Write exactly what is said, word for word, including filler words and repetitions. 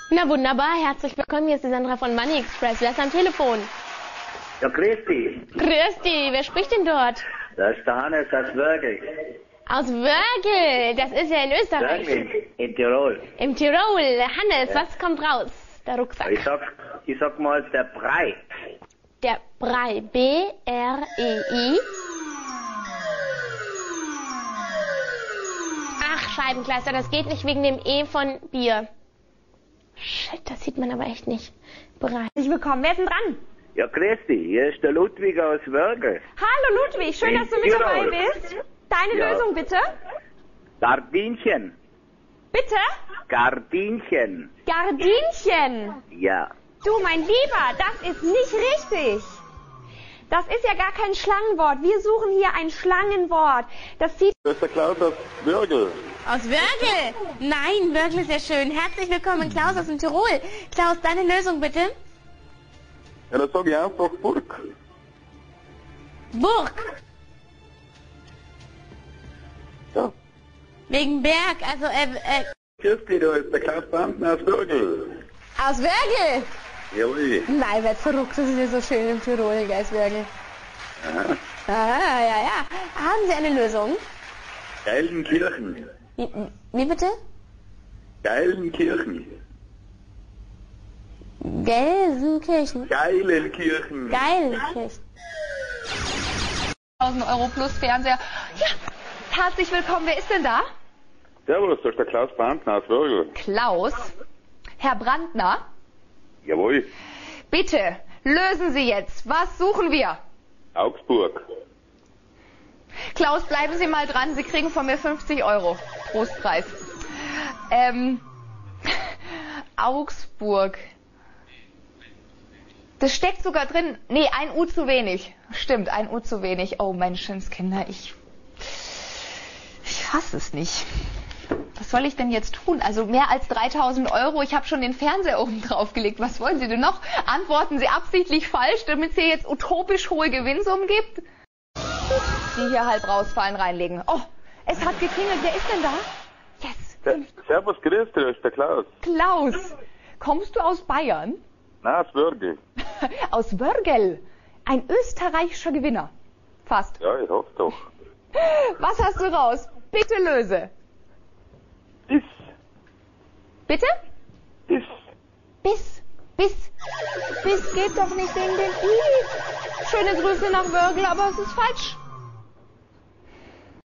Na wunderbar, herzlich willkommen, hier ist die Sandra von Money Express. Wer ist am Telefon? Ja, grüß dich. Grüß dich, wer spricht denn dort? Das ist der Hannes aus Wörgl. Aus Wörgl, das ist ja in Österreich. Wörgl, in Tirol. Im Tirol. Hannes, was kommt raus? Der Rucksack. Ich sag, ich sag mal, der Brei. Der Brei, B R E I. Ach, Scheibenkleister, das geht nicht wegen dem E von Bier. Shit, das sieht man aber echt nicht. Brei. Herzlich willkommen, wer ist denn dran? Ja, grüß dich. Hier ist der Ludwig aus Wörgl. Hallo Ludwig, schön, dass du mit dabei bist. Deine Ja. Lösung bitte? Gardinchen. Bitte? Gardinchen. Gardinchen. Ja. Du, mein Lieber, das ist nicht richtig. Das ist ja gar kein Schlangenwort. Wir suchen hier ein Schlangenwort. Das zieht Das ist der Klaus aus Wörgl. aus Wörgl. Nein, Wörgl ist ja schön. Herzlich willkommen, Klaus aus dem Tirol. Klaus, deine Lösung bitte? Ja, dann sag ich einfach Burg. Burg. Ja. Wegen Berg, also äh, äh, Grüß dich, da ist der Klaus Brandner aus Wörgl. aus Wörgl. Jawohl. Nein, werd verrückt, das ist ja so schön im Tirol, gell, aus Wörgl. Aha. Ah, ja, ja. Haben Sie eine Lösung? Geilenkirchen. Wie, wie bitte? Geilenkirchen. Gelsenkirchen. Geilenkirchen. Geilenkirchen. tausend Euro plus Fernseher. Ja, herzlich willkommen. Wer ist denn da? Servus, das ist der Klaus Brandner aus Wörgl. Klaus. Herr Brandner, Jawohl. bitte lösen Sie jetzt. Was suchen wir? Augsburg. Klaus, bleiben Sie mal dran. Sie kriegen von mir fünfzig Euro. Trostpreis. Ähm, Augsburg. Das steckt sogar drin. Nee, ein U zu wenig. Stimmt, ein U zu wenig. Oh, Menschenskinder, ich... Ich fasse es nicht. Was soll ich denn jetzt tun? Also mehr als dreitausend Euro. Ich habe schon den Fernseher oben drauf gelegt. Was wollen Sie denn noch? Antworten Sie absichtlich falsch, damit es hier jetzt utopisch hohe Gewinnsummen gibt? Die hier halb rausfallen, reinlegen. Oh, es hat geklingelt. Wer ist denn da? Yes. Se- Servus, grüß dich, das ist der Klaus. Klaus, kommst du aus Bayern? Nein, aus Wörgl. Aus Wörgl. Ein österreichischer Gewinner. Fast. Ja, ich hoffe doch. Was hast du raus? Bitte löse. Bis. Bitte? Bis. Bis. Bis. Bis geht doch nicht wegen dem I. Schöne Grüße nach Wörgl, aber es ist falsch.